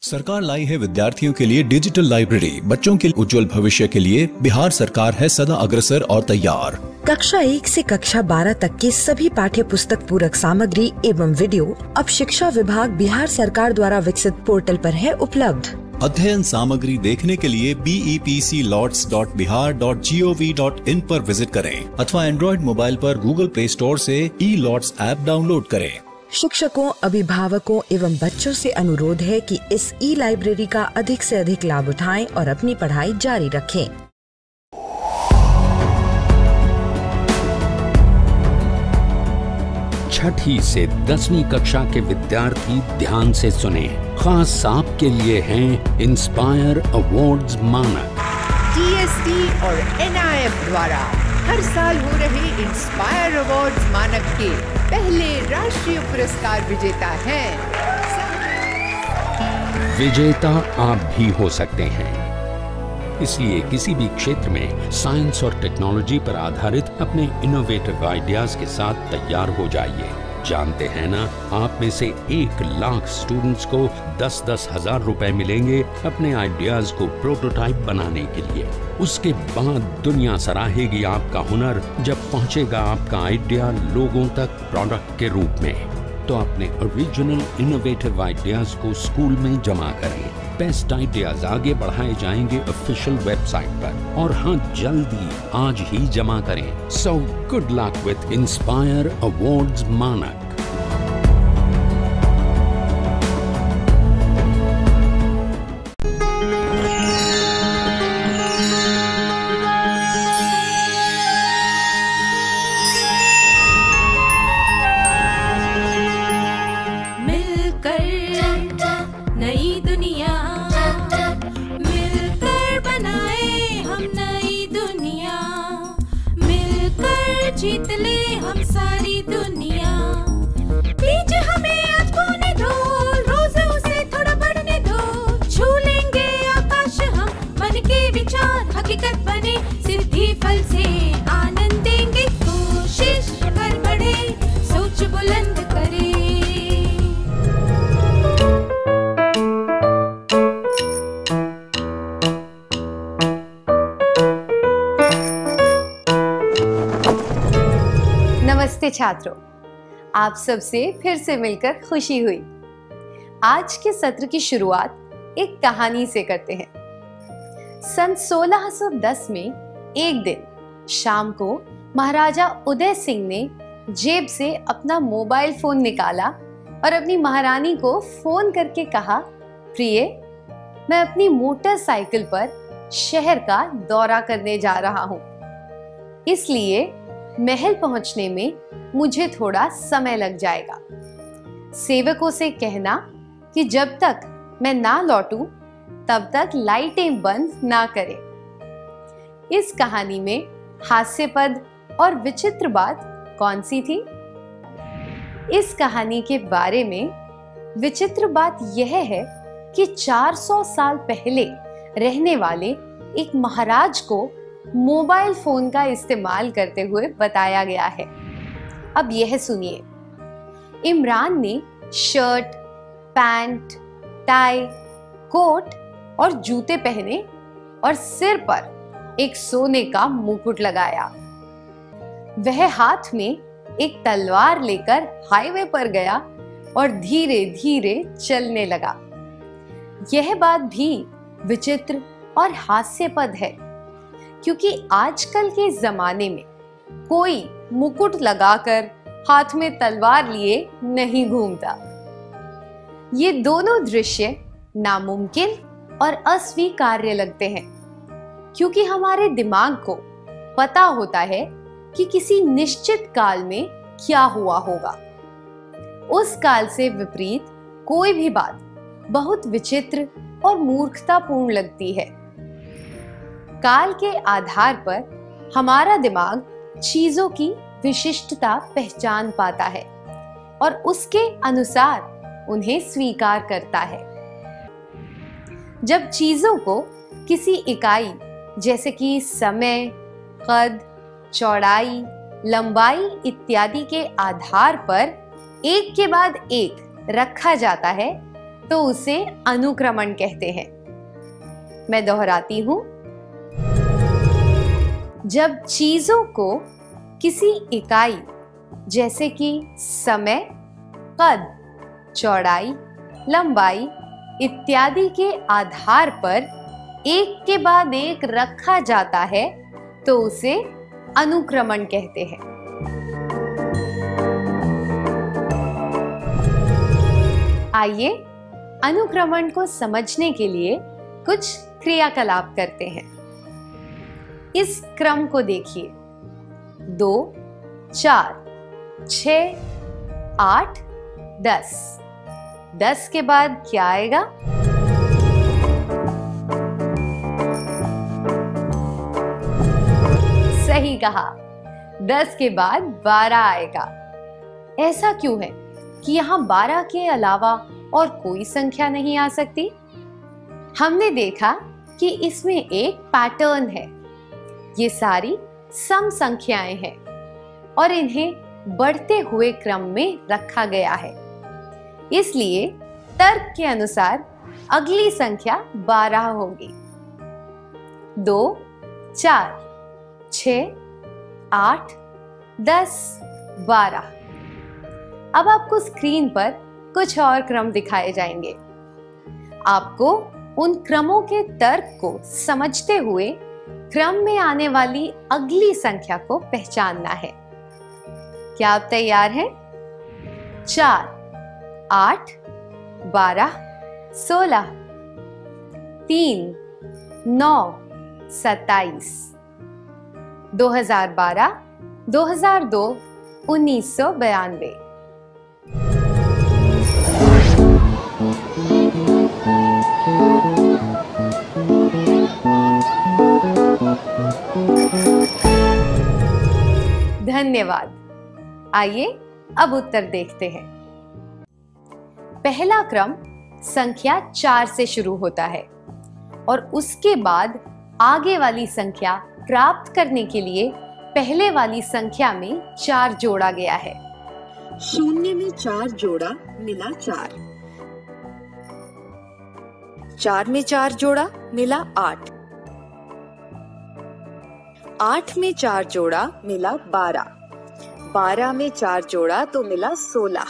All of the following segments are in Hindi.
सरकार लाई है विद्यार्थियों के लिए डिजिटल लाइब्रेरी। बच्चों के उज्जवल भविष्य के लिए बिहार सरकार है सदा अग्रसर और तैयार। कक्षा 1 से कक्षा 12 तक के सभी पाठ्य पुस्तक पूरक सामग्री एवं वीडियो अब शिक्षा विभाग बिहार सरकार द्वारा विकसित पोर्टल पर है उपलब्ध। अध्ययन सामग्री देखने के लिए BEPCLots.bihar.gov.in पर विजिट करें अथवा एंड्रॉइड मोबाइल पर गूगल प्ले स्टोर से E-Lots ऐप डाउनलोड करें। शिक्षकों, अभिभावकों एवं बच्चों से अनुरोध है कि इस लाइब्रेरी का अधिक से अधिक लाभ उठाएं और अपनी पढ़ाई जारी रखें। छठी से 10वीं कक्षा के विद्यार्थी ध्यान से सुने। खास आपके लिए हैं इंस्पायर अवार्ड्स मानक। DST और NIF द्वारा हर साल हो रहे इंस्पायर अवार्ड्स मानक के पहले राष्ट्रीय पुरस्कार विजेता हैं। विजेता आप भी हो सकते हैं, इसलिए किसी भी क्षेत्र में साइंस और टेक्नोलॉजी पर आधारित अपने इनोवेटिव आइडियाज के साथ तैयार हो जाइए। जानते हैं ना, आप में से 1 लाख स्टूडेंट्स को 10-10 हजार रुपए मिलेंगे अपने आइडियाज को प्रोटोटाइप बनाने के लिए। उसके बाद दुनिया सराहेगी आपका हुनर जब पहुंचेगा आपका आइडिया लोगों तक प्रोडक्ट के रूप में। तो अपने ओरिजिनल इनोवेटिव आइडियाज को स्कूल में जमा करें। बेस्ट आइडियाज आगे बढ़ाए जाएंगे ऑफिशियल वेबसाइट पर, और हाँ, जल्दी आज ही जमा करें। So good luck with inspire awards MANAK. जीत ले हम सारी दुनिया। बीच हमें आज बोने दो, रोज उसे थोड़ा बढ़ने दो। छू लेंगे आकाश हम, मन के विचार हकीकत बने। सिद्धि फल से आनंद देंगे, कोशिश कर बढ़े, सोच बुलंद करे। नमस्ते छात्रों, आप सबसे फिर से मिलकर खुशी हुई। आज के सत्र की शुरुआत एक कहानी से करते हैं। सन 1610 में एक दिन शाम को महाराजा उदय सिंह ने जेब से अपना मोबाइल फोन निकाला और अपनी महारानी को फोन करके कहा, प्रिय, मैं अपनी मोटरसाइकिल पर शहर का दौरा करने जा रहा हूं, इसलिए महल पहुंचने में मुझे थोड़ा समय लग जाएगा। सेवकों से कहना कि जब तक मैं ना लौटूं तब तक लाइटें बंद ना करें। इस कहानी में हास्यपद और विचित्र बात कौन सी थी? इस कहानी के बारे में विचित्र बात यह है कि 400 साल पहले रहने वाले एक महाराज को मोबाइल फोन का इस्तेमाल करते हुए बताया गया है। अब यह सुनिए। इमरान ने शर्ट, पैंट, टाई, कोट और जूते पहने और सिर पर एक सोने का मुकुट लगाया। वह हाथ में एक तलवार लेकर हाईवे पर गया और धीरे धीरे चलने लगा। यह बात भी विचित्र और हास्यपद है, क्योंकि आजकल के जमाने में कोई मुकुट लगाकर हाथ में तलवार लिए नहीं घूमता। ये दोनों दृश्य नामुमकिन और अस्वीकार्य लगते हैं, क्योंकि हमारे दिमाग को पता होता है कि किसी निश्चित काल में क्या हुआ होगा। उस काल से विपरीत कोई भी बात बहुत विचित्र और मूर्खतापूर्ण लगती है। काल के आधार पर हमारा दिमाग चीजों की विशिष्टता पहचान पाता है और उसके अनुसार उन्हें स्वीकार करता है। जब चीजों को किसी इकाई जैसे कि समय, कद, चौड़ाई, लंबाई इत्यादि के आधार पर एक के बाद एक रखा जाता है, तो उसे अनुक्रमण कहते हैं। मैं दोहराती हूं, जब चीजों को किसी इकाई जैसे कि समय, कद, चौड़ाई, लंबाई इत्यादि के आधार पर एक के बाद एक रखा जाता है तो उसे अनुक्रमण कहते हैं। आइए अनुक्रमण को समझने के लिए कुछ क्रियाकलाप करते हैं। इस क्रम को देखिए, 2, 4, 6, 8, 10। 10 के बाद क्या आएगा? सही कहा, 10 के बाद 12 आएगा। ऐसा क्यों है कि यहाँ 12 के अलावा और कोई संख्या नहीं आ सकती? हमने देखा कि इसमें एक पैटर्न है। ये सारी सम संख्याएं हैं और इन्हें बढ़ते हुए क्रम में रखा गया है। इसलिए तर्क के अनुसार अगली संख्या 12 होगी। 2, 4, 6, 8, 10, 12। अब आपको स्क्रीन पर कुछ और क्रम दिखाए जाएंगे। आपको उन क्रमों के तर्क को समझते हुए क्रम में आने वाली अगली संख्या को पहचानना है। क्या आप तैयार हैं? 4, 8, 12, 16, 3, 9, 27, 2012, 2002, 1992। धन्यवाद। आइए अब उत्तर देखते हैं। पहला क्रम संख्या 4 से शुरू होता है और उसके बाद आगे वाली संख्या प्राप्त करने के लिए पहले वाली संख्या में 4 जोड़ा गया है। 0 में 4 जोड़ा मिला 4, 4 में 4 जोड़ा मिला 8, 8 में 4 जोड़ा मिला 12, 12 में 4 जोड़ा तो मिला 16।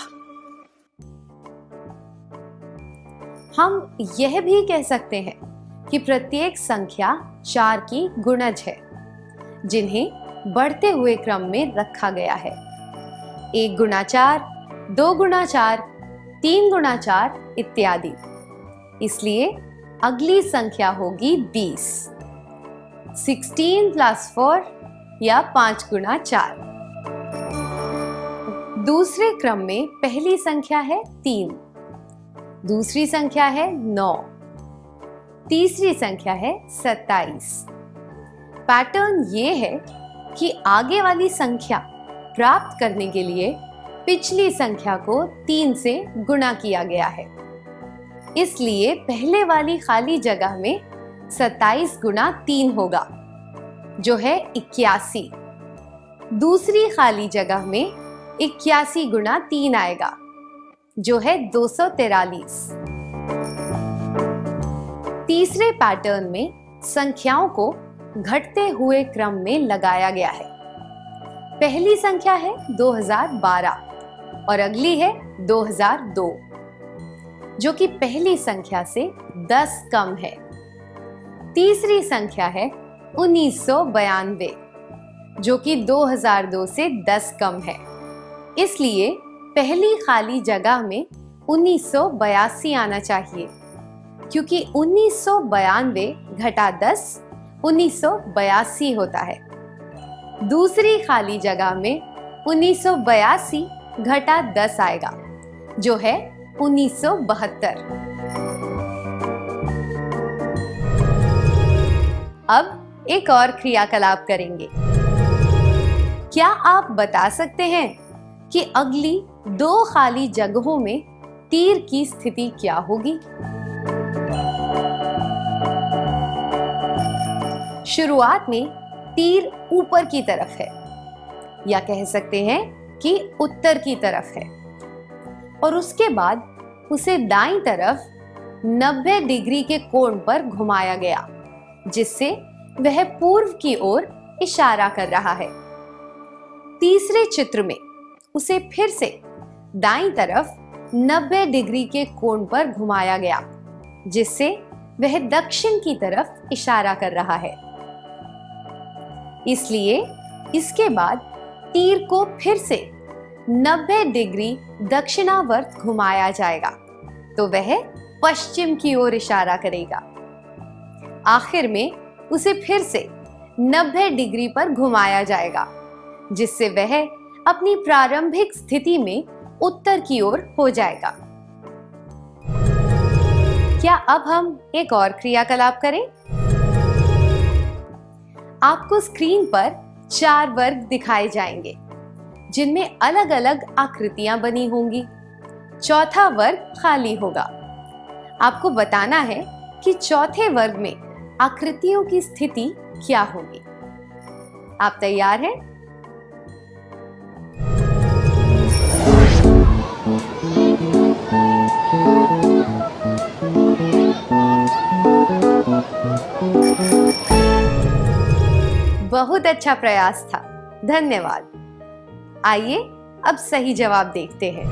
हम यह भी कह सकते हैं कि प्रत्येक संख्या 4 की गुणज है, जिन्हें बढ़ते हुए क्रम में रखा गया है। 1 गुणा 4, 2 गुणा 4, 3 गुणा 4 इत्यादि। इसलिए अगली संख्या होगी 20। 16 + 4 या 5 गुणा 4। दूसरे क्रम में पहली संख्या है 3, दूसरी संख्या है 9, तीसरी संख्या है 27। पैटर्न ये है कि आगे वाली संख्या प्राप्त करने के लिए पिछली संख्या को 3 से गुणा किया गया है। इसलिए पहले वाली खाली जगह में 27 गुणा 3 होगा, जो है 81। दूसरी खाली जगह में 81 गुणा 3 आएगा, जो है 243। तीसरे पैटर्न में संख्याओं को घटते हुए क्रम में लगाया गया है। पहली संख्या है 2012 और अगली है 2002, जो कि पहली संख्या से 10 कम है। तीसरी संख्या है 1992, जो कि 2002 से 10 कम है। इसलिए पहली खाली जगह में 1982 आना चाहिए, क्योंकि 1992 घटा 10 1982 होता है। दूसरी खाली जगह में 1982 घटा 10 आएगा, जो है 1972। अब एक और क्रियाकलाप करेंगे। क्या आप बता सकते हैं कि अगली 2 खाली जगहों में तीर की स्थिति क्या होगी? शुरुआत में तीर ऊपर की तरफ है, या कह सकते हैं कि उत्तर की तरफ है, और उसके बाद उसे दाईं तरफ 90 डिग्री के कोण पर घुमाया गया, जिससे वह पूर्व की ओर इशारा कर रहा है। तीसरे चित्र में उसे फिर से दाईं तरफ 90 डिग्री के कोण पर घुमाया गया, जिससे वह दक्षिण की तरफ इशारा कर रहा है। इसलिए इसके बाद तीर को फिर से 90 डिग्री दक्षिणावर्त घुमाया जाएगा, तो वह पश्चिम की ओर इशारा करेगा। आखिर में उसे फिर से 90 डिग्री पर घुमाया जाएगा, जिससे वह अपनी प्रारंभिक स्थिति में उत्तर की ओर हो जाएगा। क्या अब हम एक और क्रियाकलाप करें? आपको स्क्रीन पर 4 वर्ग दिखाए जाएंगे, जिनमें अलग अलग आकृतियां बनी होंगी। चौथा वर्ग खाली होगा। आपको बताना है कि चौथे वर्ग में आकृतियों की स्थिति क्या होगी। आप तैयार हैं? बहुत अच्छा प्रयास था, धन्यवाद। आइए अब सही जवाब देखते हैं।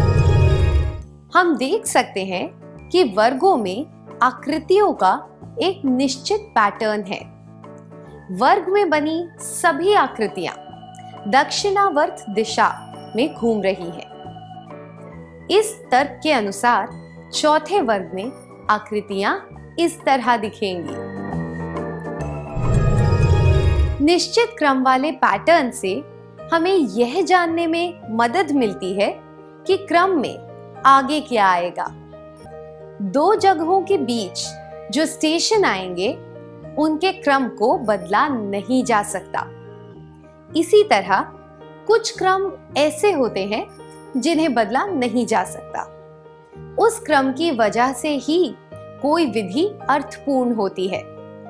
हम देख सकते हैं कि वर्गों में आकृतियों का एक निश्चित पैटर्न है। वर्ग में बनी सभी आकृतियां दक्षिणावर्त दिशा में घूम रही हैं। इस तर्क के अनुसार चौथे वर्ग में आकृतियां इस तरह दिखेंगी। निश्चित क्रम वाले पैटर्न से हमें यह जानने में मदद मिलती है कि क्रम में आगे क्या आएगा। 2 जगहों के बीच जो स्टेशन आएंगे उनके क्रम को बदला नहीं जा सकता। इसी तरह कुछ क्रम ऐसे होते हैं जिन्हें बदला नहीं जा सकता। उस क्रम की वजह से ही कोई विधि अर्थपूर्ण होती है।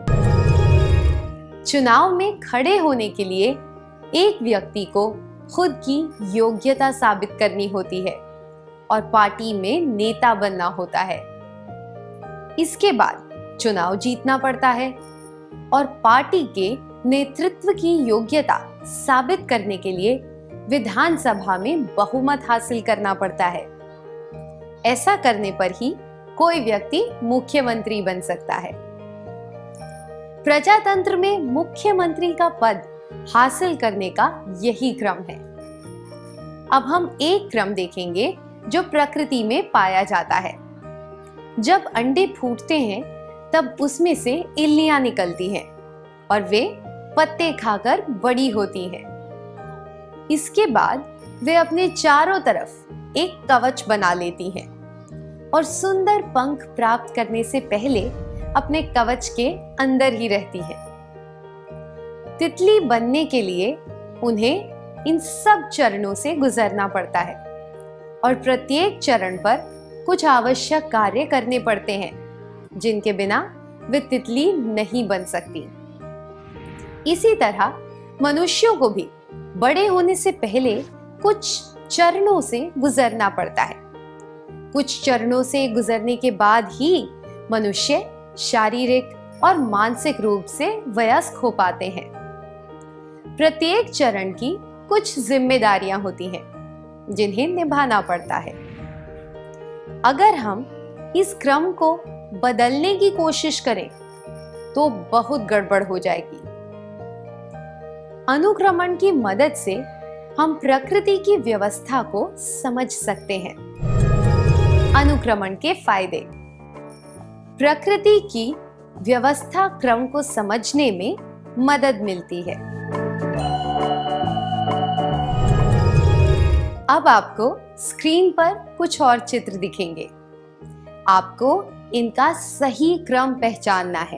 चुनाव में खड़े होने के लिए एक व्यक्ति को खुद की योग्यता साबित करनी होती है और पार्टी में नेता बनना होता है। इसके बाद चुनाव जीतना पड़ता है और पार्टी के नेतृत्व की योग्यता साबित करने के लिए विधानसभा में बहुमत हासिल करना पड़ता है। ऐसा करने पर ही कोई व्यक्ति मुख्यमंत्री बन सकता है। प्रजातंत्र में मुख्यमंत्री का पद हासिल करने का यही क्रम है। अब हम एक क्रम देखेंगे जो प्रकृति में पाया जाता है। जब अंडे फूटते हैं तब उसमें से इल्लियां निकलती हैं और वे पत्ते खाकर बड़ी होती हैं। इसके बाद वे अपने चारों तरफ एक कवच बना लेती हैं और सुंदर पंख प्राप्त करने से पहले अपने कवच के अंदर ही रहती हैं। तितली बनने के लिए उन्हें इन सब चरणों से गुजरना पड़ता है और प्रत्येक चरण पर कुछ आवश्यक कार्य करने पड़ते हैं, जिनके बिना वे तितली नहीं बन सकती। इसी तरह मनुष्यों को भी बड़े होने से पहले कुछ चरणों से गुजरना पड़ता है। कुछ चरणों से गुजरने के बाद ही मनुष्य शारीरिक और मानसिक रूप से वयस्क हो पाते हैं। प्रत्येक चरण की कुछ जिम्मेदारियां होती हैं जिन्हें निभाना पड़ता है। अगर हम इस क्रम को बदलने की कोशिश करें तो बहुत गड़बड़ हो जाएगी। अनुक्रमण की मदद से हम प्रकृति की व्यवस्था को समझ सकते हैं। अनुक्रमण के फायदे। प्रकृति की व्यवस्था क्रम को समझने में मदद मिलती है। अब आपको स्क्रीन पर कुछ और चित्र दिखेंगे। आपको इनका सही क्रम पहचानना है।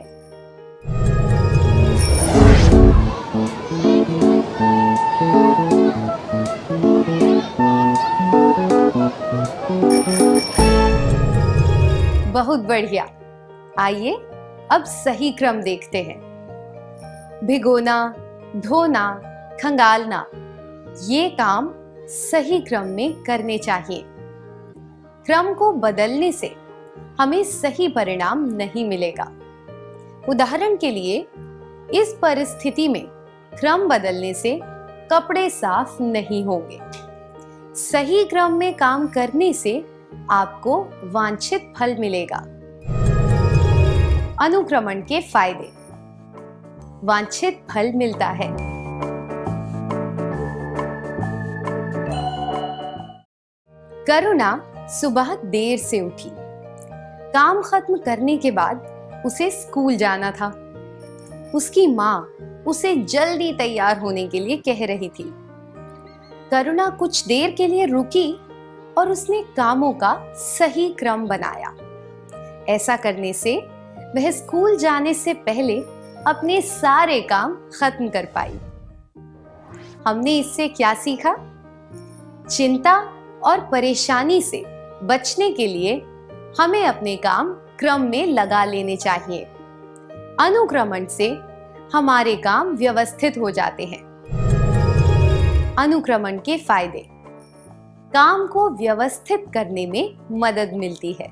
बहुत बढ़िया। आइए अब सही क्रम देखते हैं। भिगोना, धोना, खंगालना, ये काम सही क्रम में करने चाहिए। क्रम को बदलने से हमें सही परिणाम नहीं मिलेगा। उदाहरण के लिए, इस परिस्थिति में क्रम बदलने से कपड़े साफ नहीं होंगे। सही क्रम में काम करने से आपको वांछित फल मिलेगा। अनुक्रमण के फायदे। वांछित फल मिलता है। करुणा सुबह देर से उठी। काम खत्म करने के बाद उसे स्कूल जाना था। उसकी माँ उसे जल्दी तैयार होने के लिए कह रही थी। करुणा कुछ देर के लिए रुकी और उसने कामों का सही क्रम बनाया। ऐसा करने से वह स्कूल जाने से पहले अपने सारे काम खत्म कर पाई। हमने इससे क्या सीखा? चिंता और परेशानी से बचने के लिए हमें अपने काम क्रम में लगा लेने चाहिए। अनुक्रमण से हमारे काम व्यवस्थित हो जाते हैं। अनुक्रमण के फायदे। काम को व्यवस्थित करने में मदद मिलती है।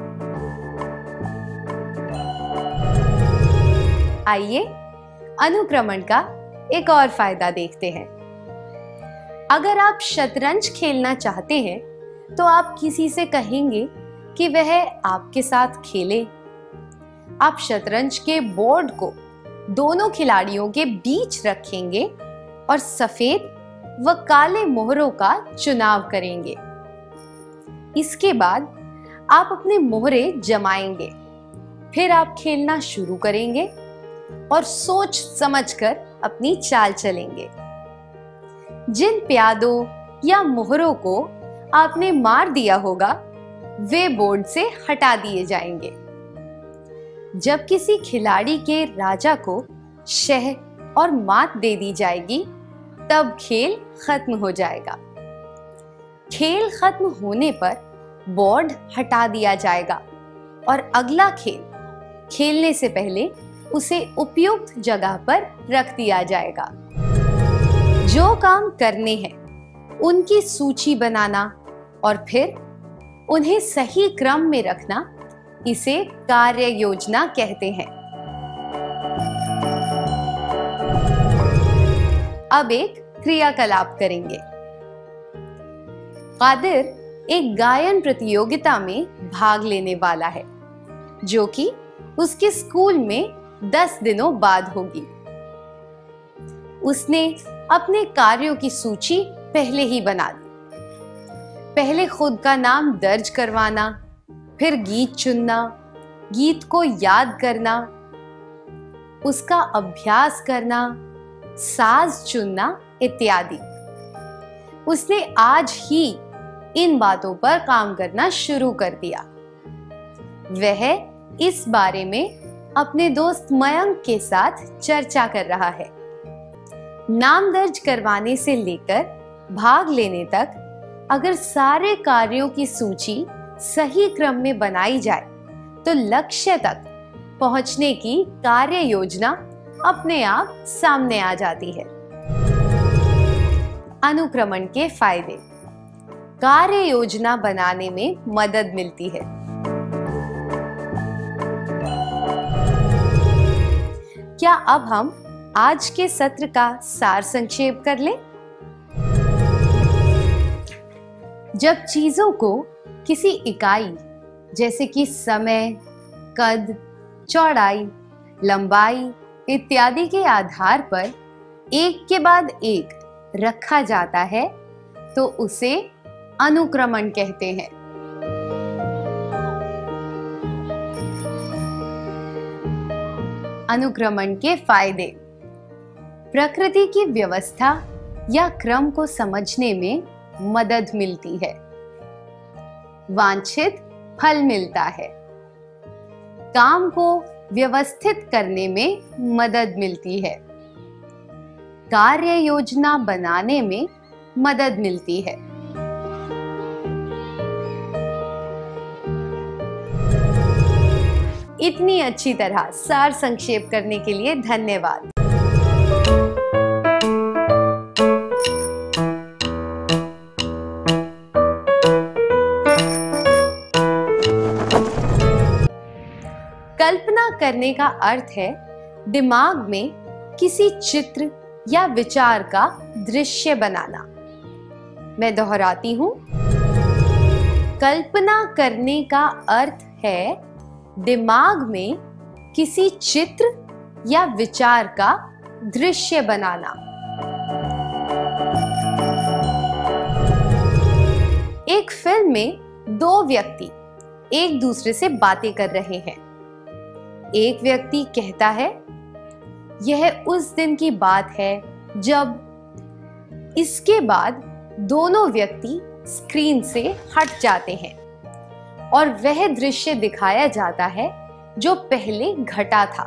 आइए अनुक्रमण का एक और फायदा देखते हैं। अगर आप शतरंज खेलना चाहते हैं तो आप किसी से कहेंगे कि वह आपके साथ खेले। आप शतरंज के बोर्ड को दोनों खिलाड़ियों के बीच रखेंगे और सफेद व काले मोहरों का चुनाव करेंगे। इसके बाद आप अपने मोहरे जमाएंगे। फिर आप खेलना शुरू करेंगे और सोच समझकर अपनी चाल चलेंगे। जिन प्यादों या मोहरों को आपने मार दिया होगा वे बोर्ड से हटा दिए जाएंगे। जब किसी खिलाड़ी के राजा को शह और मात दे दी जाएगी तब खेल खत्म हो जाएगा। खेल खत्म होने पर बोर्ड हटा दिया जाएगा और अगला खेल खेलने से पहले उसे उपयुक्त जगह पर रख दिया जाएगा। जो काम करने हैं उनकी सूची बनाना और फिर उन्हें सही क्रम में रखना, इसे कार्य योजना कहते हैं। अब एक क्रियाकलाप करेंगे। कादिर एक गायन प्रतियोगिता में भाग लेने वाला है जो कि उसके स्कूल में 10 दिनों बाद होगी। उसने अपने कार्यों की सूची पहले ही बना दी। पहले खुद का नाम दर्ज करवाना, फिर गीत चुनना, गीत को याद करना, उसका अभ्यास करना, साज चुनना इत्यादि। उसने आज ही इन बातों पर काम करना शुरू कर दिया। वह इस बारे में अपने दोस्त मयंक के साथ चर्चा कर रहा है। नाम दर्ज करवाने से लेकर भाग लेने तक अगर सारे कार्यों की सूची सही क्रम में बनाई जाए तो लक्ष्य तक पहुंचने की कार्य योजना अपने आप सामने आ जाती है। अनुक्रमण के फायदे। कार्य योजना बनाने में मदद मिलती है। क्या अब हम आज के सत्र का सार संक्षेप कर लें? जब चीजों को किसी इकाई जैसे कि समय, कद, चौड़ाई, लंबाई इत्यादि के आधार पर एक के बाद एक रखा जाता है तो उसे अनुक्रमण कहते हैं। अनुक्रमण के फायदे। प्रकृति की व्यवस्था या क्रम को समझने में मदद मिलती है। वांछित फल मिलता है। काम को व्यवस्थित करने में मदद मिलती है। कार्य योजना बनाने में मदद मिलती है। इतनी अच्छी तरह सार संक्षेप करने के लिए धन्यवाद। करने का अर्थ है दिमाग में किसी चित्र या विचार का दृश्य बनाना। मैं दोहराती हूं, कल्पना करने का अर्थ है दिमाग में किसी चित्र या विचार का दृश्य बनाना। एक फिल्म में दो व्यक्ति एक दूसरे से बातें कर रहे हैं। एक व्यक्ति कहता है, यह उस दिन की बात है जब। इसके बाद दोनों व्यक्ति स्क्रीन से हट जाते हैं और वह दृश्य दिखाया जाता है जो पहले घटा था।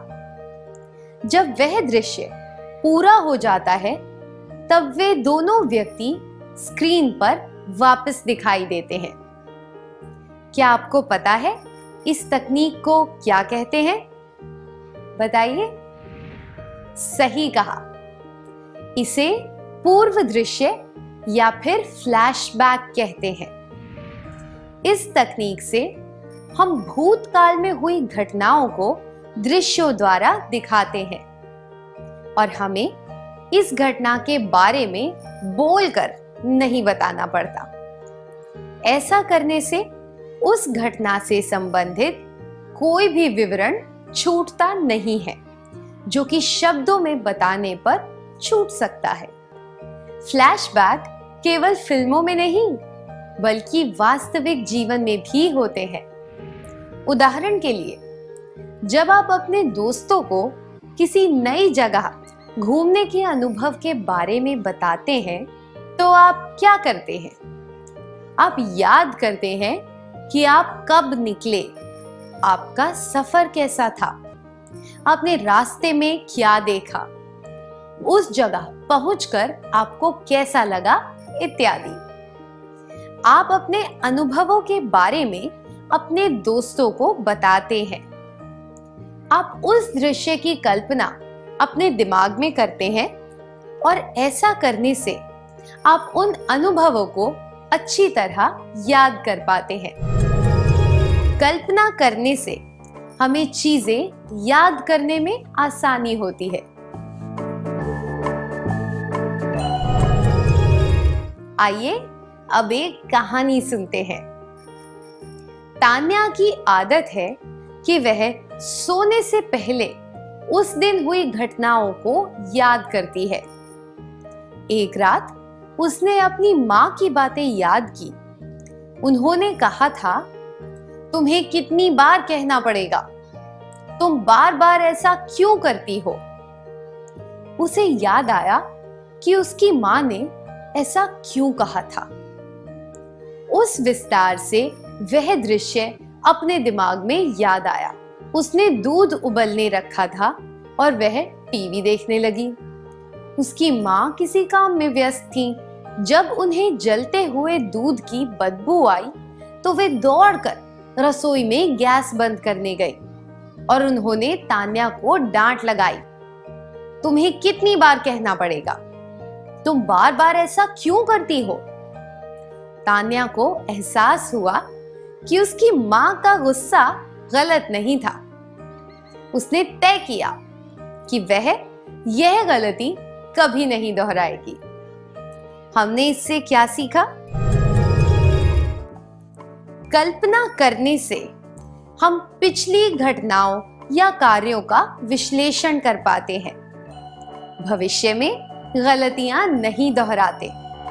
जब वह दृश्य पूरा हो जाता है तब वे दोनों व्यक्ति स्क्रीन पर वापस दिखाई देते हैं। क्या आपको पता है इस तकनीक को क्या कहते हैं? बताइए। सही कहा, इसे पूर्व दृश्य या फिर फ्लैशबैक कहते हैं। इस तकनीक से हम भूतकाल में हुई घटनाओं को दृश्यों द्वारा दिखाते हैं और हमें इस घटना के बारे में बोलकर नहीं बताना पड़ता। ऐसा करने से उस घटना से संबंधित कोई भी विवरण छूटता नहीं है जो कि शब्दों में बताने पर छूट सकता है। फ्लैशबैक केवल फिल्मों में नहीं बल्कि वास्तविक जीवन में भी होते हैं। उदाहरण के लिए, जब आप अपने दोस्तों को किसी नई जगह घूमने के अनुभव के बारे में बताते हैं तो आप क्या करते हैं? आप याद करते हैं कि आप कब निकले, आपका सफर कैसा था, आपने रास्ते में क्या देखा, उस जगह पहुंचकर आपको कैसा लगा इत्यादि। आप अपने अनुभवों के बारे में अपने दोस्तों को बताते हैं। आप उस दृश्य की कल्पना अपने दिमाग में करते हैं और ऐसा करने से आप उन अनुभवों को अच्छी तरह याद कर पाते हैं। कल्पना करने से हमें चीजें याद करने में आसानी होती है। आइए अब एक कहानी सुनते हैं। तान्या की आदत है कि वह सोने से पहले उस दिन हुई घटनाओं को याद करती है। एक रात उसने अपनी माँ की बातें याद की। उन्होंने कहा था, तुम्हें कितनी बार कहना पड़ेगा, तुम बार बार ऐसा क्यों करती हो? उसे याद आया कि उसकी माँ ने ऐसा क्यों कहा था। उस विस्तार से वह दृश्य अपने दिमाग में याद आया। उसने दूध उबलने रखा था और वह टीवी देखने लगी। उसकी माँ किसी काम में व्यस्त थी। जब उन्हें जलते हुए दूध की बदबू आई तो वे दौड़कर रसोई में गैस बंद करने गई और उन्होंने तान्या को डांट लगाई। तुम्हें कितनी बार कहना पड़ेगा, तुम बार बार ऐसा क्यों करती हो? तान्या को एहसास हुआ कि उसकी माँ का गुस्सा गलत नहीं था। उसने तय किया कि वह यह गलती कभी नहीं दोहराएगी। हमने इससे क्या सीखा? कल्पना करने से हम पिछली घटनाओं या कार्यों का विश्लेषण कर पाते हैं। भविष्य में गलतियां नहीं दोहराते।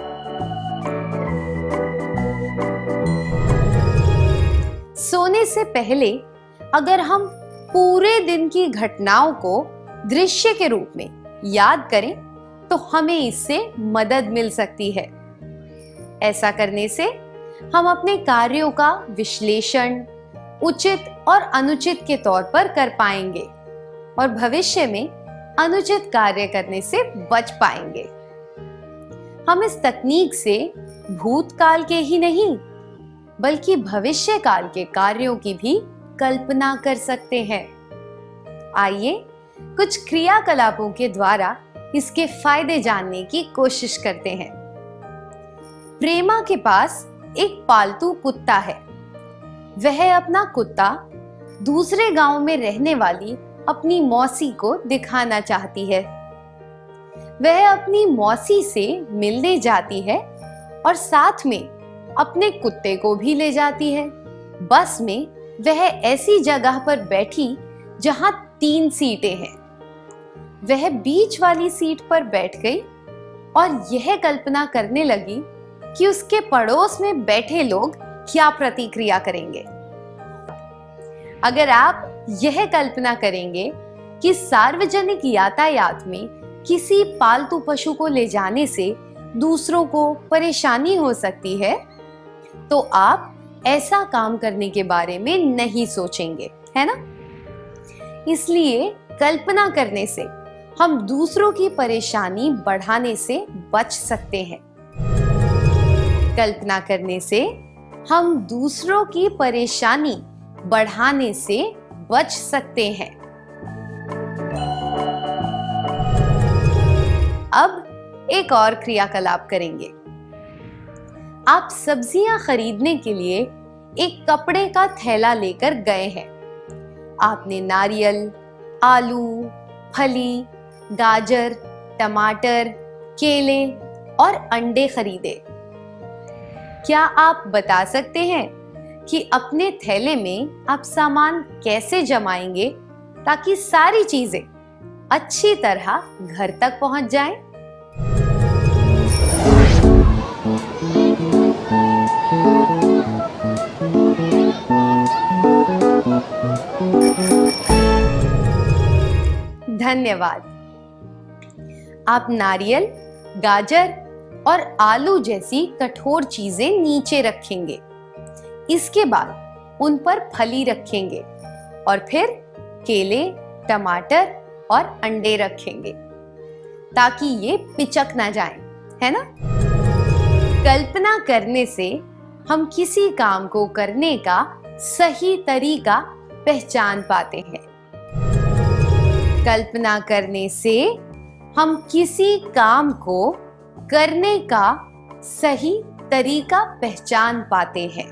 सोने से पहले अगर हम पूरे दिन की घटनाओं को दृश्य के रूप में याद करें तो हमें इससे मदद मिल सकती है। ऐसा करने से हम अपने कार्यों का विश्लेषण उचित और अनुचित के तौर पर कर पाएंगे और भविष्य में अनुचित कार्य करने से बच पाएंगे। हम इस तकनीक से भूतकाल के ही नहीं बल्कि भविष्य काल के कार्यों की भी कल्पना कर सकते हैं। आइए कुछ क्रियाकलापों के द्वारा इसके फायदे जानने की कोशिश करते हैं। प्रेमा के पास एक पालतू कुत्ता है। वह अपना कुत्ता दूसरे गांव में रहने वाली अपनी मौसी को दिखाना चाहती है। वह अपनी मौसी से मिलने जाती है और साथ में अपने कुत्ते को भी ले जाती है। बस में वह ऐसी जगह पर बैठी जहां 3 सीटें हैं। वह बीच वाली सीट पर बैठ गई और यह कल्पना करने लगी कि उसके पड़ोस में बैठे लोग क्या प्रतिक्रिया करेंगे। अगर आप यह कल्पना करेंगे कि सार्वजनिक यातायात में किसी पालतू पशु को ले जाने से दूसरों को परेशानी हो सकती है, तो आप ऐसा काम करने के बारे में नहीं सोचेंगे, है ना? इसलिए कल्पना करने से हम दूसरों की परेशानी बढ़ाने से बच सकते हैं। कल्पना करने से हम दूसरों की परेशानी बढ़ाने से बच सकते हैं। अब एक और क्रियाकलाप करेंगे। आप सब्जियां खरीदने के लिए एक कपड़े का थैला लेकर गए हैं। आपने नारियल, आलू, फली, गाजर, टमाटर, केले और अंडे खरीदे। क्या आप बता सकते हैं कि अपने थैले में आप सामान कैसे जमाएंगे ताकि सारी चीजें अच्छी तरह घर तक पहुंच जाएं? धन्यवाद। आप नारियल, गाजर और आलू जैसी कठोर चीजें नीचे रखेंगे। इसके बाद उन पर फली रखेंगे और फिर केले, टमाटर और अंडे रखेंगे ताकि ये पिचक ना जाएं, है ना? कल्पना करने से हम किसी काम को करने का सही तरीका पहचान पाते हैं। कल्पना करने से हम किसी काम को करने का सही तरीका पहचान पाते हैं।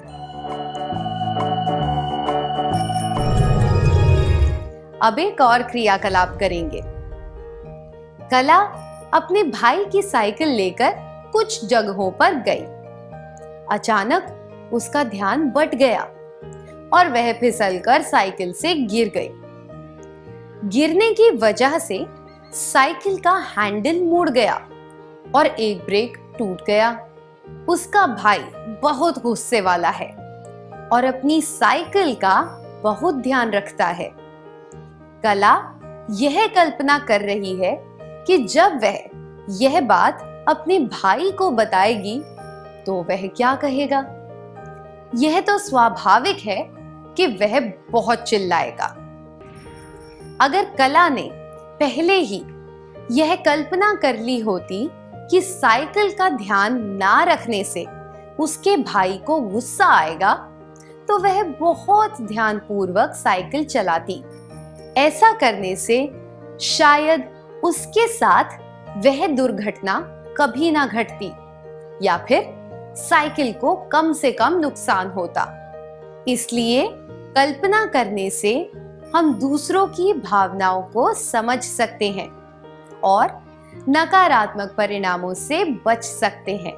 अब एक और क्रियाकलाप करेंगे। कला अपने भाई की साइकिल लेकर कुछ जगहों पर गई। अचानक उसका ध्यान बट गया और वह फिसलकर साइकिल से गिर गई। गिरने की वजह से साइकिल का हैंडल मुड़ गया और एक ब्रेक टूट गया। उसका भाई बहुत गुस्से वाला है और अपनी साइकिल का बहुत ध्यान रखता है। कला यह कल्पना कर रही है कि जब वह यह बात अपने भाई को बताएगी तो वह क्या कहेगा। यह तो स्वाभाविक है कि वह बहुत चिल्लाएगा। अगर कला ने पहले ही यह कल्पना कर ली होती कि साइकिल का ध्यान ना रखने से उसके भाई को गुस्सा आएगा, तो वह बहुत ध्यानपूर्वक साइकिल चलाती। ऐसा करने से शायद उसके साथ वह दुर्घटना कभी ना घटती या फिर साइकिल को कम से कम नुकसान होता। इसलिए कल्पना करने से हम दूसरों की भावनाओं को समझ सकते हैं और नकारात्मक परिणामों से बच सकते हैं।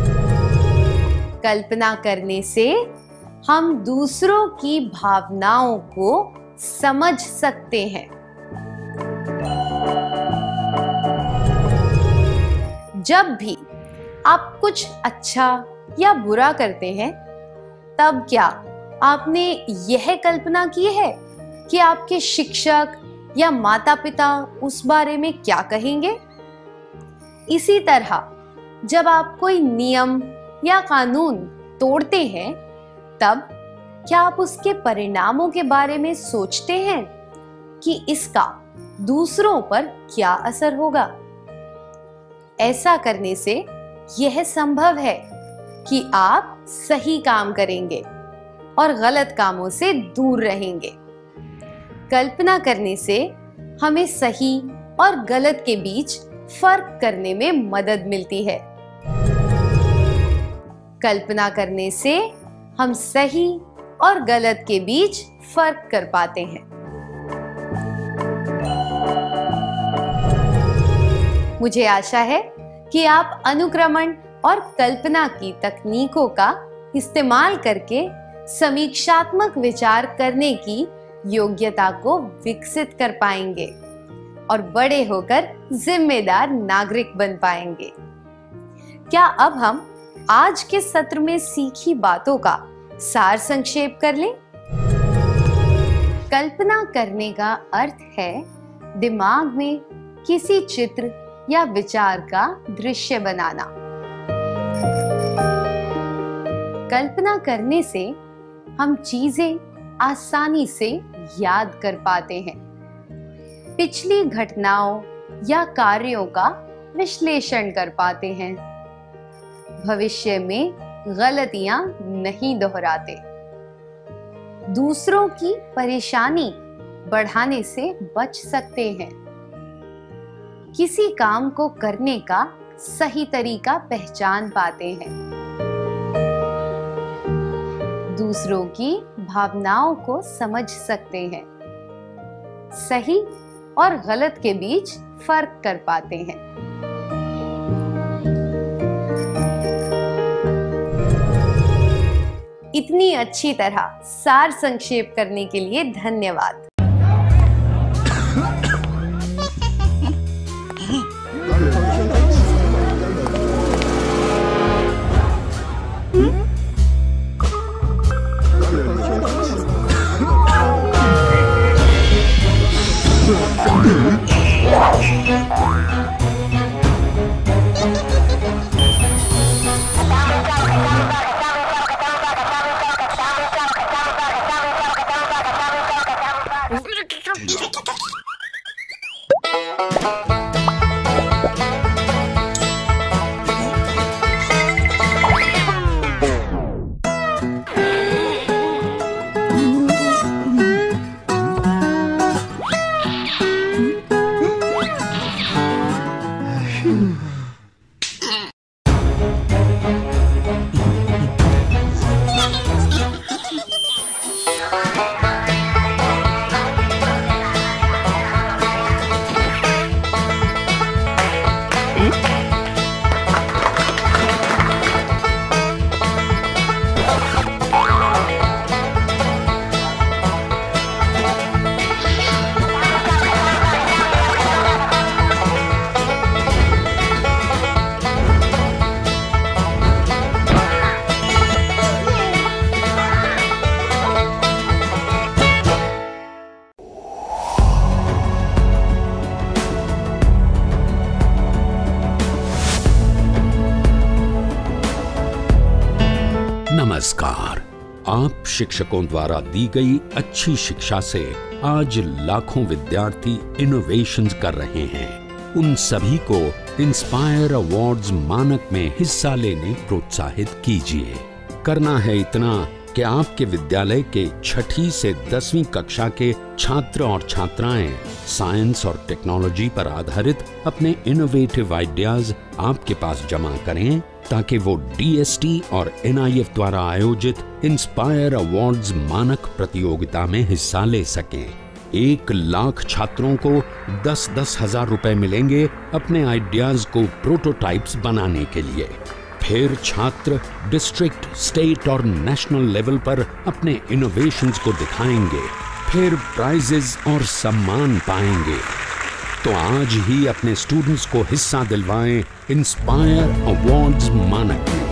कल्पना करने से हम दूसरों की भावनाओं को समझ सकते हैं। जब भी आप कुछ अच्छा या बुरा करते हैं, तब क्या आपने यह कल्पना की है कि आपके शिक्षक या माता पिता उस बारे में क्या कहेंगे? इसी तरह जब आप कोई नियम या कानून तोड़ते हैं, तब क्या आप उसके परिणामों के बारे में सोचते हैं कि इसका दूसरों पर क्या असर होगा? ऐसा करने से यह संभव है कि आप सही काम करेंगे और गलत कामों से दूर रहेंगे। कल्पना करने से हमें सही और गलत के बीच फर्क करने में मदद मिलती है। कल्पना करने से हम सही और गलत के बीच फर्क कर पाते हैं। मुझे आशा है कि आप अनुक्रमण और कल्पना की तकनीकों का इस्तेमाल करके समीक्षात्मक विचार करने की योग्यता को विकसित कर पाएंगे और बड़े होकर जिम्मेदार नागरिक बन पाएंगे। क्या अब हम आज के सत्र में सीखी बातों का सार संक्षेप कर लें? कल्पना करने का अर्थ है दिमाग में किसी चित्र या विचार का दृश्य बनाना। कल्पना करने से हम चीजें आसानी से याद कर पाते हैं, पिछली घटनाओं या कार्यों का विश्लेषण कर पाते हैं, भविष्य में गलतियां नहीं दोहराते, दूसरों की परेशानी बढ़ाने से बच सकते हैं, किसी काम को करने का सही तरीका पहचान पाते हैं, दूसरों की भावनाओं को समझ सकते हैं, सही और गलत के बीच फर्क कर पाते हैं। इतनी अच्छी तरह सार संक्षेप करने के लिए धन्यवाद। नमस्कार। आप शिक्षकों द्वारा दी गई अच्छी शिक्षा से आज लाखों विद्यार्थी इनोवेशंस कर रहे हैं। उन सभी को इंस्पायर अवार्ड्स मानक में हिस्सा लेने प्रोत्साहित कीजिए। करना है इतना कि आपके विद्यालय के 6ठी से 10वीं कक्षा के छात्र और छात्राएं साइंस और टेक्नोलॉजी पर आधारित अपने इनोवेटिव आइडियाज आपके पास जमा करें ताकि वो DST और NIF द्वारा आयोजित इंस्पायर अवार्ड्स मानक प्रतियोगिता में हिस्सा ले सकें। 1 लाख छात्रों को 10-10 हजार रुपए मिलेंगे अपने आइडियाज को प्रोटोटाइप्स बनाने के लिए। फिर छात्र डिस्ट्रिक्ट, स्टेट और नेशनल लेवल पर अपने इनोवेशंस को दिखाएंगे, फिर प्राइजेस और सम्मान पाएंगे। तो आज ही अपने स्टूडेंट्स को हिस्सा दिलवाएं इंस्पायर अवार्ड्स मानक में।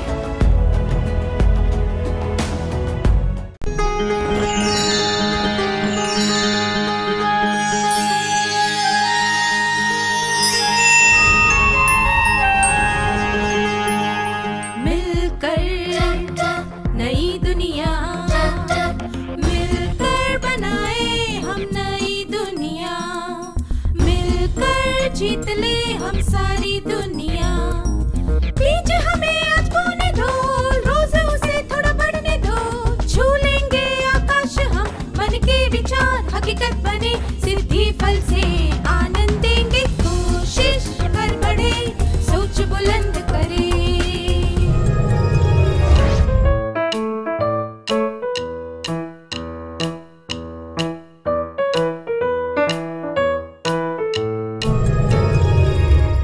जीत ले हम सारी दुनिया, बीच हमें आज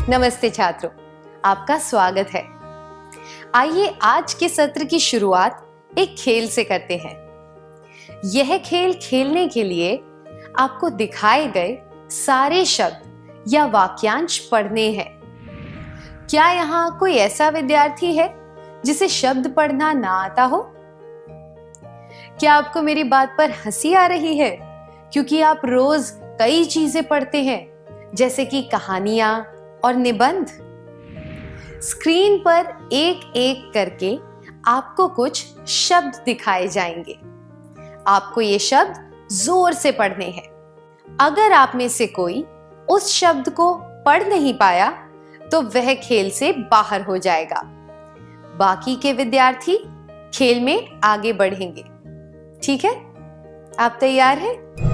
नमस्ते छात्रों, आपका स्वागत है। आइए आज के सत्र की शुरुआत एक खेल से करते हैं। यह खेल खेलने के लिए आपको दिखाए गए सारे शब्द या वाक्यांश पढ़ने हैं। क्या यहाँ कोई ऐसा विद्यार्थी है जिसे शब्द पढ़ना ना आता हो? क्या आपको मेरी बात पर हंसी आ रही है क्योंकि आप रोज कई चीजें पढ़ते हैं, जैसे कि कहानियां और निबंध? स्क्रीन पर एक एक करके आपको कुछ शब्द दिखाए जाएंगे। आपको ये शब्द जोर से पढ़ने हैं। अगर आप में से कोई उस शब्द को पढ़ नहीं पाया तो वह खेल से बाहर हो जाएगा। बाकी के विद्यार्थी खेल में आगे बढ़ेंगे। ठीक है, आप तैयार हैं?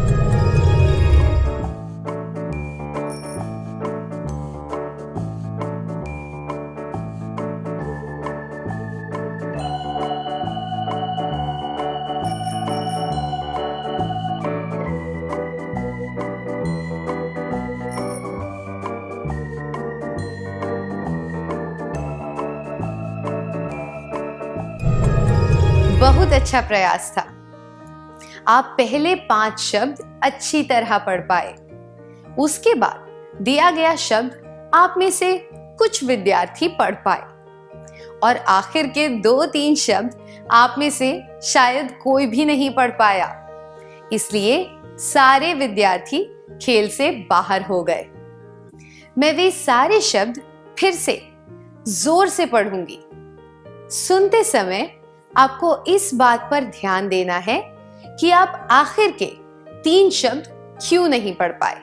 बहुत अच्छा प्रयास था। आप पहले 5 शब्द अच्छी तरह पढ़ पाए। उसके बाद दिया गया शब्द आप में से कुछ विद्यार्थी पढ़ पाए और आखिर के 2-3 शब्द आप में से शायद कोई भी नहीं पढ़ पाया। इसलिए सारे विद्यार्थी खेल से बाहर हो गए। मैं वे सारे शब्द फिर से जोर से पढ़ूंगी। सुनते समय आपको इस बात पर ध्यान देना है कि आप आखिर के 3 शब्द क्यों नहीं पढ़ पाए।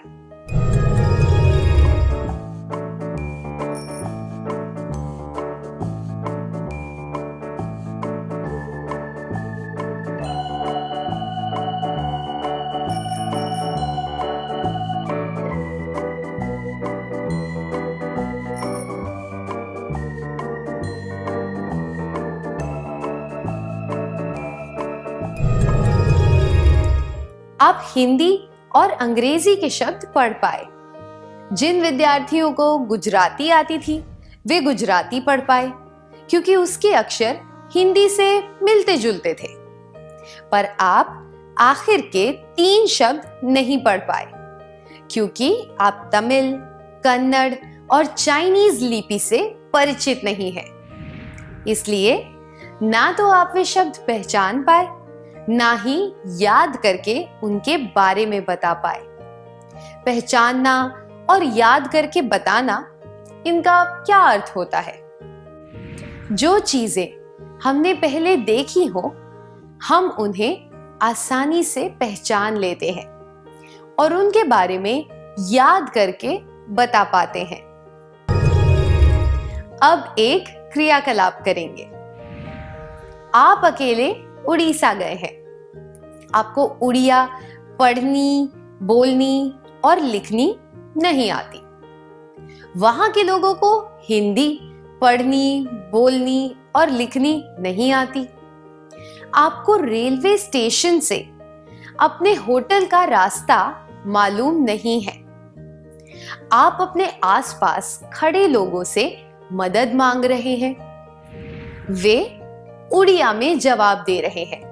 आप हिंदी और अंग्रेजी के शब्द पढ़ पाए। जिन विद्यार्थियों को गुजराती आती थी वे गुजराती पढ़ पाए क्योंकि उसके अक्षर हिंदी से मिलते जुलते थे। पर आप आखिर के 3 शब्द नहीं पढ़ पाए क्योंकि आप तमिल, कन्नड़ और चाइनीज लिपि से परिचित नहीं हैं। इसलिए ना तो आप वे शब्द पहचान पाए, ना ही याद करके उनके बारे में बता पाए। पहचानना और याद करके बताना, इनका क्या अर्थ होता है? जो चीजें हमने पहले देखी हो, हम उन्हें आसानी से पहचान लेते हैं और उनके बारे में याद करके बता पाते हैं। अब एक क्रियाकलाप करेंगे। आप अकेले उड़ीसा गए हैं। आपको उड़िया पढ़नी, बोलनी और लिखनी नहीं आती। वहां के लोगों को हिंदी पढ़नी, बोलनी और लिखनी नहीं आती। आपको रेलवे स्टेशन से अपने होटल का रास्ता मालूम नहीं है। आप अपने आसपास खड़े लोगों से मदद मांग रहे हैं। वे उड़िया में जवाब दे रहे हैं।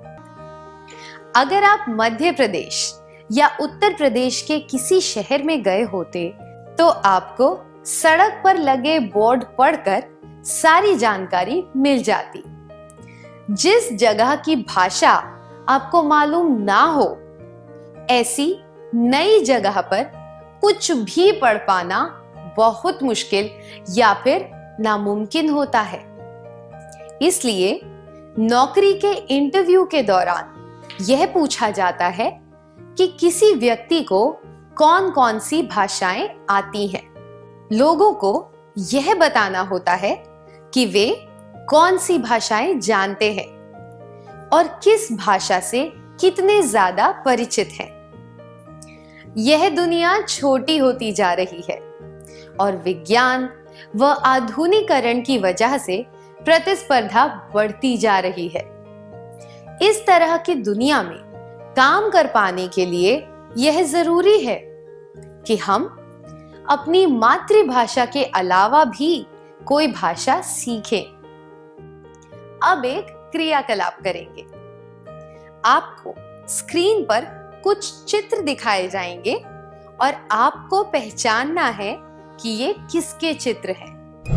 अगर आप मध्य प्रदेश या उत्तर प्रदेश के किसी शहर में गए होते तो आपको सड़क पर लगे बोर्ड पढ़कर सारी जानकारी मिल जाती। जिस जगह की भाषा आपको मालूम ना हो, ऐसी नई जगह पर कुछ भी पढ़ पाना बहुत मुश्किल या फिर नामुमकिन होता है। इसलिए नौकरी के इंटरव्यू के दौरान यह पूछा जाता है कि किसी व्यक्ति को कौन कौन सी भाषाएं आती हैं। लोगों को यह बताना होता है कि वे कौन सी भाषाएं जानते हैं और किस भाषा से कितने ज्यादा परिचित हैं। यह दुनिया छोटी होती जा रही है और विज्ञान व आधुनिकीकरण की वजह से प्रतिस्पर्धा बढ़ती जा रही है। इस तरह की दुनिया में काम कर पाने के लिए यह जरूरी है कि हम अपनी मातृभाषा के अलावा भी कोई भाषा सीखें। अब एक क्रियाकलाप करेंगे। आपको स्क्रीन पर कुछ चित्र दिखाए जाएंगे और आपको पहचानना है कि ये किसके चित्र हैं।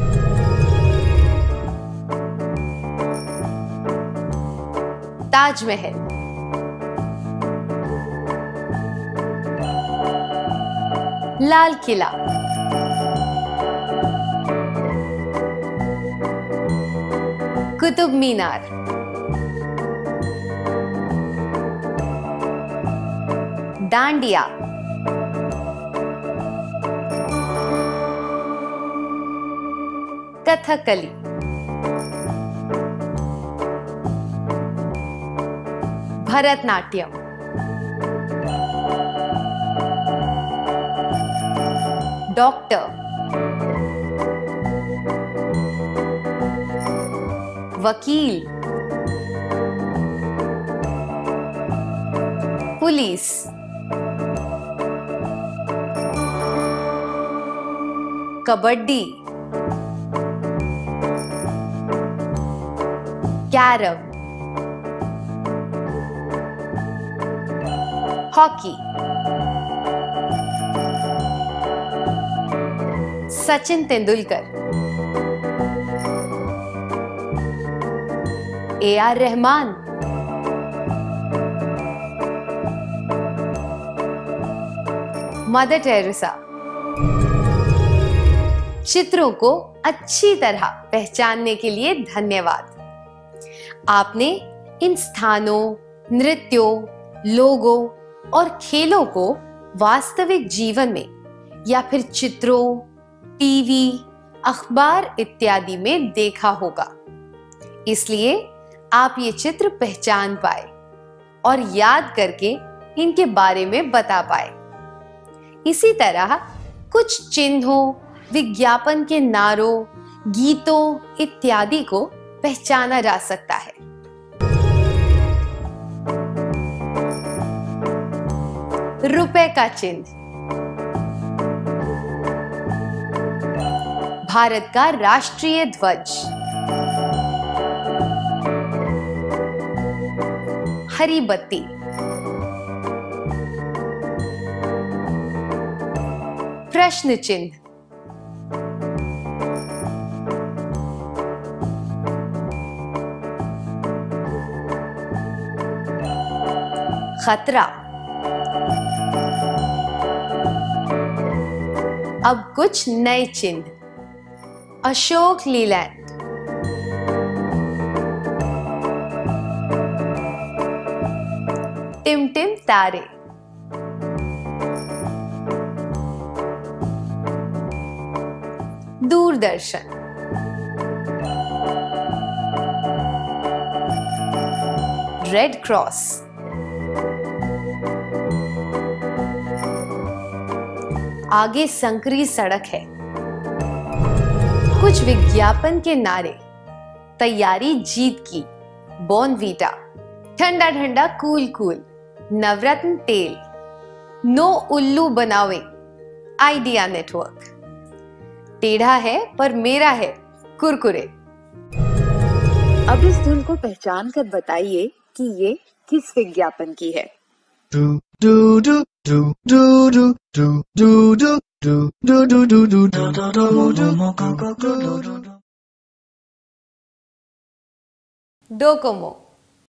ताजमहल, लाल किला, कुतुब मीनार, डांडिया, कथकली, भरतनाट्यम, डॉक्टर, वकील, police, kabaddi, carrom, hockey, Sachin Tendulkar, AR Rahman, Mother Teresa. चित्रों को अच्छी तरह पहचानने के लिए धन्यवाद। आपने इन स्थानों, नृत्यों, लोगों और खेलों को वास्तविक जीवन में या फिर चित्रों, टीवी, अखबार इत्यादि में देखा होगा, इसलिए आप ये चित्र पहचान पाए और याद करके इनके बारे में बता पाए। इसी तरह कुछ चिन्हों, विज्ञापन के नारों, गीतों इत्यादि को पहचाना जा सकता है। रुपए का चिन्ह भारत का राष्ट्रीय ध्वज, हरी बत्ती, प्रश्न चिन्ह, खतरा। अब कुछ नए चिन्ह, अशोक लीलैंड, टिमटिम तारे, दूरदर्शन, रेड क्रॉस, आगे संकरी सड़क है, कुछ विज्ञापन के नारे, तैयारी जीत की, बॉर्नवीटा, ठंडा ठंडा कूल कूल, नवरत्न तेल, नो उल्लू बनावे, आइडिया नेटवर्क, टेढ़ा है पर मेरा है, कुरकुरे। अब इस धुन को पहचान कर बताइए कि ये किस विज्ञापन की है। डोकोमो।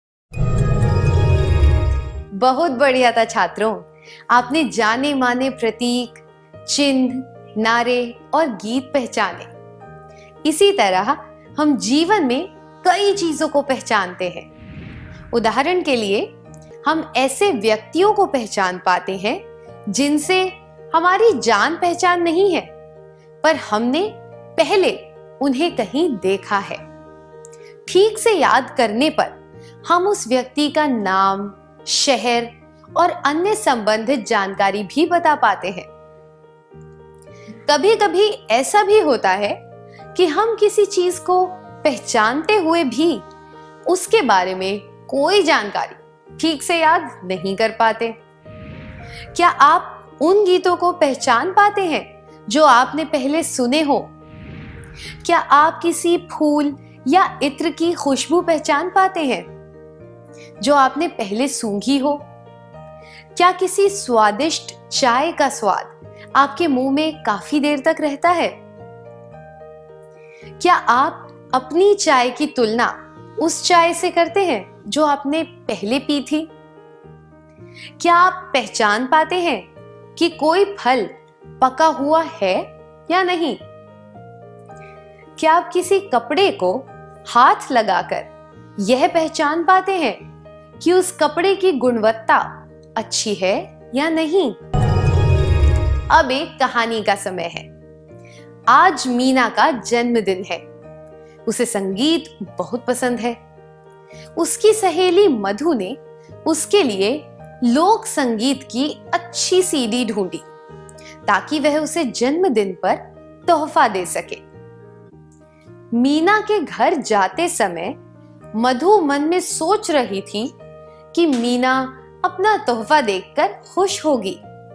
बहुत बढ़िया था छात्रों, आपने जाने माने प्रतीक, चिन्ह, नारे और गीत पहचाने। इसी तरह हम जीवन में कई चीजों को पहचानते हैं। उदाहरण के लिए हम ऐसे व्यक्तियों को पहचान पाते हैं जिनसे हमारी जान पहचान नहीं है, पर हमने पहले उन्हें कहीं देखा है। ठीक से याद करने पर हम उस व्यक्ति का नाम, शहर और अन्य संबंधित जानकारी भी बता पाते हैं। कभी कभी ऐसा भी होता है कि हम किसी चीज को पहचानते हुए भी उसके बारे में कोई जानकारी ठीक से याद नहीं कर पाते। क्या आप उन गीतों को पहचान पाते हैं जो आपने पहले सुने हो? क्या आप किसी फूल या इत्र की खुशबू पहचान पाते हैं जो आपने पहले सूंघी हो? क्या किसी स्वादिष्ट चाय का स्वाद आपके मुंह में काफी देर तक रहता है? क्या आप अपनी चाय की तुलना उस चाय से करते हैं जो आपने पहले पी थी? क्या आप पहचान पाते हैं कि कोई फल पका हुआ है या नहीं? क्या आप किसी कपड़े को हाथ लगाकर यह पहचान पाते हैं कि उस कपड़े की गुणवत्ता अच्छी है या नहीं? अब एक कहानी का समय है। आज मीना का जन्मदिन है। उसे संगीत बहुत पसंद है। उसकी सहेली मधु ने उसके लिए लोक संगीत की अच्छी सीडी ढूंढी ताकि वह उसे जन्मदिन पर तोहफा दे सके। मीना के घर जाते समय मधु मन में सोच रही थी कि मीना अपना तोहफा देखकर खुश होगी।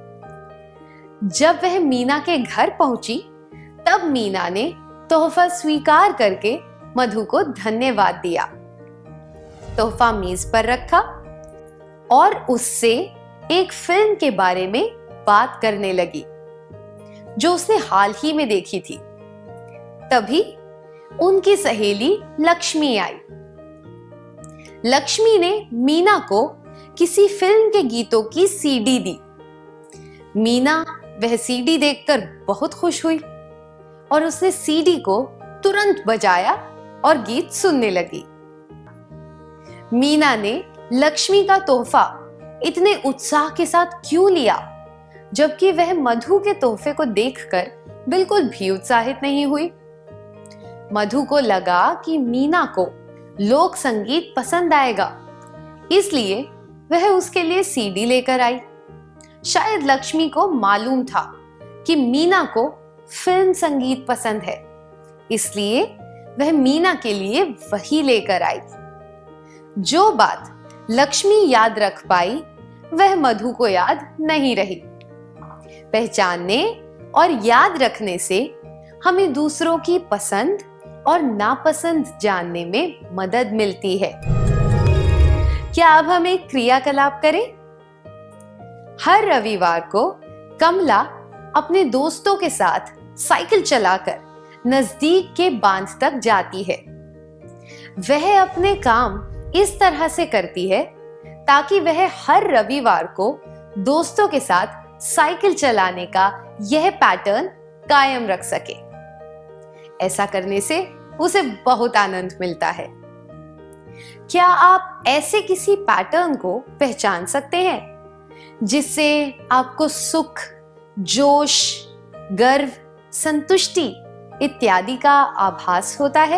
जब वह मीना के घर पहुंची तब मीना ने तोहफा स्वीकार करके मधु को धन्यवाद दिया। तोहफा मेज पर रखा और उससे एक फिल्म के बारे में बात करने लगी जो उसने हाल ही में देखी थी। तभी उनकी सहेली लक्ष्मी आई। लक्ष्मी ने मीना को किसी फिल्म के गीतों की सीडी दी। मीना वह सीडी देखकर बहुत खुश हुई और उसने सीडी को तुरंत बजाया और गीत सुनने लगी। मीना ने लक्ष्मी का तोहफा इतने उत्साह के साथ क्यों लिया जबकि वह मधु के तोहफे को देखकर बिल्कुल भी उत्साहित नहीं हुई? मधु को लगा कि मीना को लोक संगीत पसंद आएगा, इसलिए वह उसके लिए सीडी लेकर आई। शायद लक्ष्मी को मालूम था कि मीना को फिल्म संगीत पसंद है, इसलिए वह मीना के लिए वही लेकर आई। जो बात लक्ष्मी याद रख पाई वह मधु को याद नहीं रही। पहचानने और याद रखने से हमें दूसरों की पसंद और नापसंद जानने में मदद मिलती है। क्या अब हम एक क्रियाकलाप करें? हर रविवार को कमला अपने दोस्तों के साथ साइकिल चलाकर नजदीक के बांध तक जाती है। वह अपने काम इस तरह से करती है ताकि वह हर रविवार को दोस्तों के साथ साइकिल चलाने का यह पैटर्न कायम रख सके। ऐसा करने से उसे बहुत आनंद मिलता है। क्या आप ऐसे किसी पैटर्न को पहचान सकते हैं जिससे आपको सुख, जोश, गर्व, संतुष्टि इत्यादि का आभास होता है?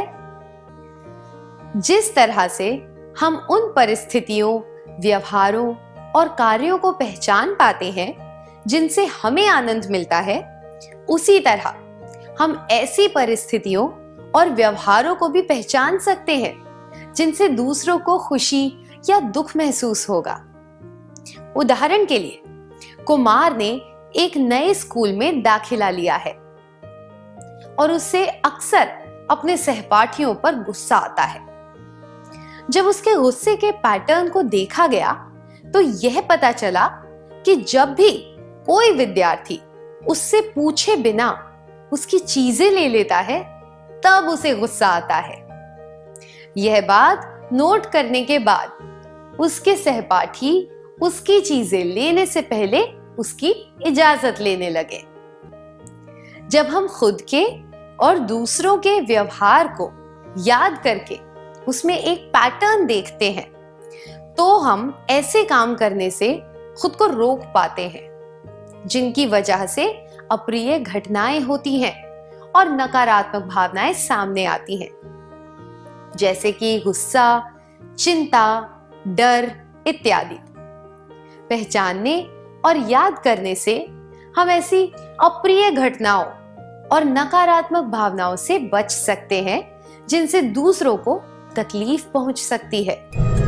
जिस तरह से हम उन परिस्थितियों, व्यवहारों और कार्यों को पहचान पाते हैं जिनसे हमें आनंद मिलता है, उसी तरह हम ऐसी परिस्थितियों और व्यवहारों को भी पहचान सकते हैं जिनसे दूसरों को खुशी या दुख महसूस होगा। उदाहरण के लिए, कुमार ने एक नए स्कूल में दाखिला लिया है और उससे अक्सर अपने सहपाठियों पर गुस्सा आता है। जब उसके गुस्से के पैटर्न को देखा गया तो यह पता चला कि जब भी कोई विद्यार्थी उससे पूछे बिना उसकी चीजें ले लेता है तब उसे गुस्सा आता है। यह बात नोट करने के बाद उसके सहपाठी उसकी चीजें लेने से पहले उसकी इजाजत लेने लगे। जब हम खुद के और दूसरों के व्यवहार को याद करके उसमें एक पैटर्न देखते हैं तो हम ऐसे काम करने से खुद को रोक पाते हैं जिनकी वजह से अप्रिय घटनाएं होती हैं और नकारात्मक भावनाएं सामने आती हैं, जैसे कि गुस्सा, चिंता, डर इत्यादि। पहचानने और याद करने से हम ऐसी अप्रिय घटनाओं और नकारात्मक भावनाओं से बच सकते हैं जिनसे दूसरों को तकलीफ पहुंच सकती है।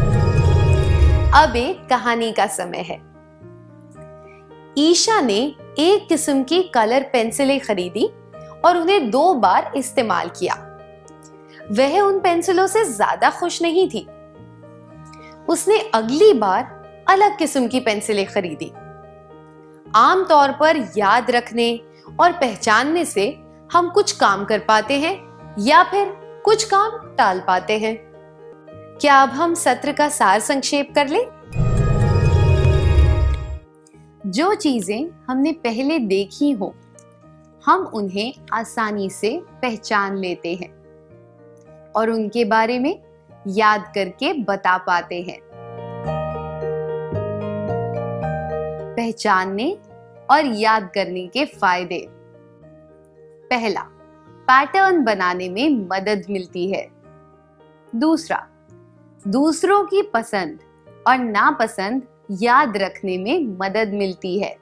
अब एक कहानी का समय है। ईशा ने एक किस्म की कलर पेंसिलें खरीदी और उन्हें 2 बार इस्तेमाल किया। वह उन पेंसिलों से ज्यादा खुश नहीं थी। उसने अगली बार अलग किस्म की पेंसिलें खरीदी। आमतौर पर याद रखने और पहचानने से हम कुछ काम कर पाते हैं या फिर कुछ काम टाल पाते हैं। क्या अब हम सत्र का सार संक्षेप कर लें? जो चीजें हमने पहले देखी हो, हम उन्हें आसानी से पहचान लेते हैं और उनके बारे में याद करके बता पाते हैं। पहचानने और याद करने के फायदे। पहला, पैटर्न बनाने में मदद मिलती है। दूसरा, दूसरों की पसंद और नापसंद याद रखने में मदद मिलती है।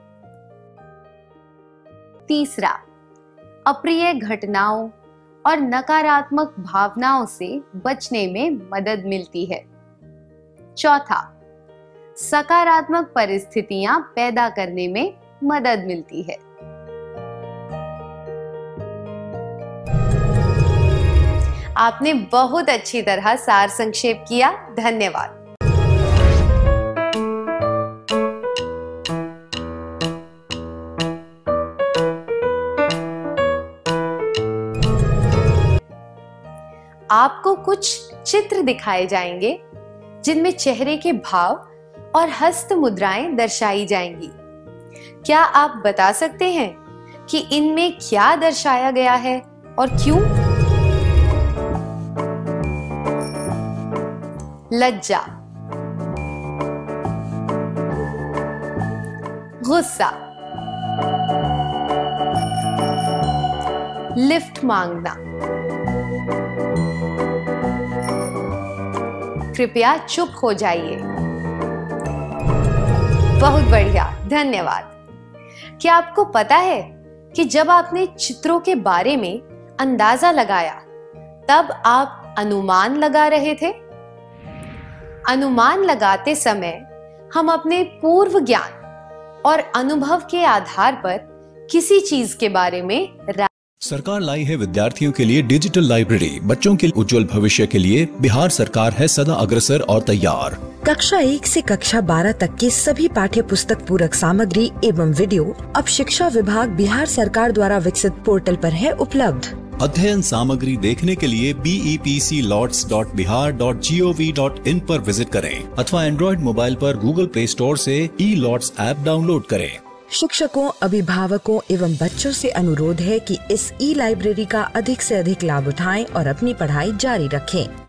तीसरा, अप्रिय घटनाओं और नकारात्मक भावनाओं से बचने में मदद मिलती है। चौथा, सकारात्मक परिस्थितियां पैदा करने में मदद मिलती है। आपने बहुत अच्छी तरह सार संक्षेप किया। धन्यवाद। आपको कुछ चित्र दिखाए जाएंगे जिनमें चेहरे के भाव और हस्त मुद्राएं दर्शाई जाएंगी। क्या आप बता सकते हैं कि इनमें क्या दर्शाया गया है और क्यों? लज्जा, गुस्सा, लिफ्ट मांगना। कृपया चुप हो जाइए। बहुत बढ़िया, धन्यवाद। क्या आपको पता है कि जब आपने चित्रों के बारे में अंदाजा लगाया तब आप अनुमान लगा रहे थे? अनुमान लगाते समय हम अपने पूर्व ज्ञान और अनुभव के आधार पर किसी चीज के बारे में सरकार लाई है विद्यार्थियों के लिए डिजिटल लाइब्रेरी। बच्चों के उज्जवल भविष्य के लिए बिहार सरकार है सदा अग्रसर और तैयार। कक्षा 1 से कक्षा 12 तक की सभी पाठ्य पुस्तक पूरक सामग्री एवं वीडियो अब शिक्षा विभाग बिहार सरकार द्वारा विकसित पोर्टल पर है उपलब्ध। अध्ययन सामग्री देखने के लिए BEPCLOTS.bihar.gov.in पर विजिट करें अथवा एंड्रॉइड मोबाइल पर गूगल प्ले स्टोर से E-LOTS ऐप डाउनलोड करें। शिक्षकों, अभिभावकों एवं बच्चों से अनुरोध है कि इस ई लाइब्रेरी का अधिक से अधिक लाभ उठाएं और अपनी पढ़ाई जारी रखें।